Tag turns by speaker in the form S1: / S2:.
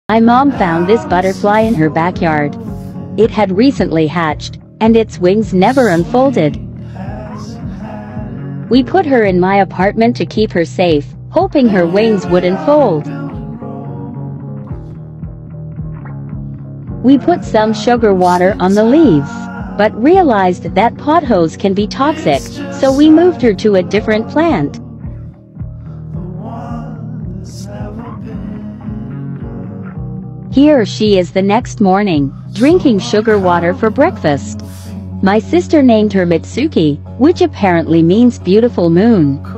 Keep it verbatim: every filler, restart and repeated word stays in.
S1: My mom found this butterfly in her backyard. It had recently hatched, and its wings never unfolded. We put her in my apartment to keep her safe, hoping her wings would unfold. We put some sugar water on the leaves, but realized that potholes can be toxic, so we moved her to a different plant. Here she is the next morning, drinking sugar water for breakfast. My sister named her Mitsuki, which apparently means beautiful moon.